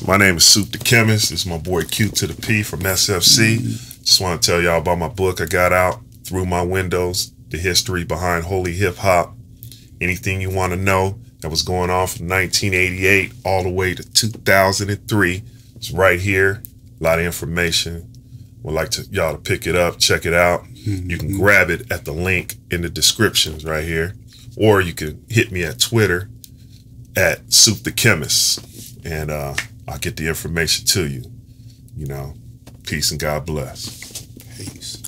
My name is Soup the Chemist. This is my boy Q to the P from S.F.C. Just want to tell y'all about my book I got out, Through My Windows, the history behind holy hip hop. Anything you want to know that was going on from 1988 all the way to 2003, it's right here. A lot of information. Would like to y'all to pick it up, check it out. You can grab it at the link in the descriptions right here, or you can hit me at Twitter at Soup the Chemist, and I'll get the information to you. You know, peace and God bless. Peace.